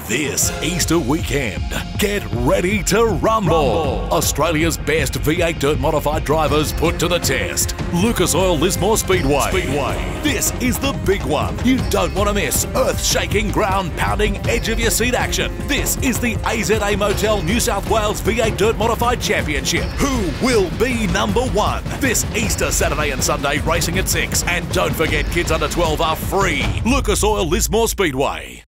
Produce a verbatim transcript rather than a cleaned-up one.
This Easter weekend, get ready to rumble. rumble. Australia's best V eight dirt modified drivers put to the test. Lucas Oil Lismore Speedway. Speedway. This is the big one. You don't want to miss earth-shaking, ground-pounding, edge-of-your-seat action. This is the A Z A Motel New South Wales V eight Dirt Modified Championship. Who will be number one? This Easter Saturday and Sunday, racing at six. And don't forget, kids under twelve are free. Lucas Oil Lismore Speedway.